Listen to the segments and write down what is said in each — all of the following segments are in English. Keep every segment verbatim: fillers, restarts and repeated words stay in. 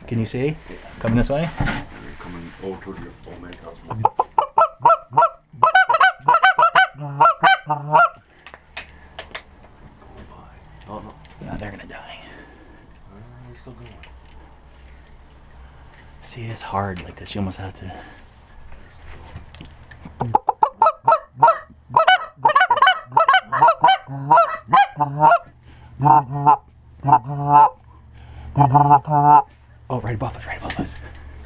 Can you see? Yeah. Coming this way? They're coming over towards your old man's house. Oh no. No, they're gonna die. Uh, we're still going. See, it's hard like this. You almost have to. Oh, right above us, right above us.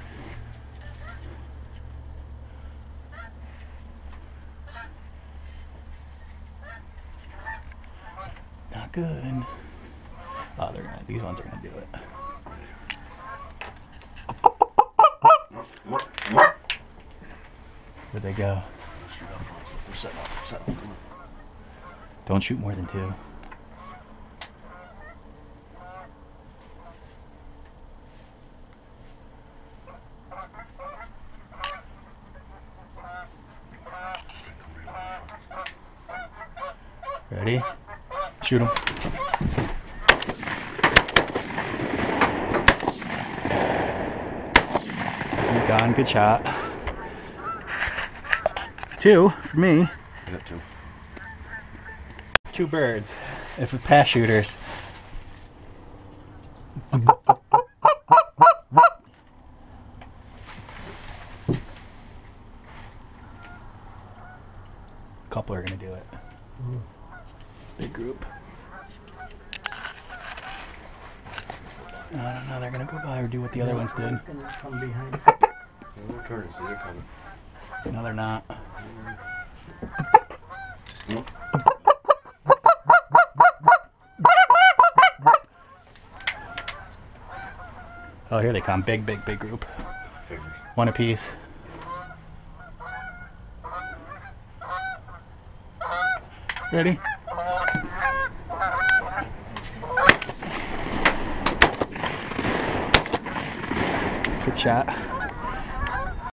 Not good. Oh, they're gonna. These ones are gonna do it. Where'd they go? They're setting up. They're setting up. Come on. Don't shoot more than two. Ready? Shoot him. He's gone. Good shot. Two for me. I got two. Two birds. If it's pass shooters. Couple are gonna do it. Big group. I don't know, they're gonna go by or do what the other ones did. From behind. They're turning, see, they're coming. No, they're not. Nope. Oh, here they come. Big, big, big group. Figures. One apiece. Ready? Good shot.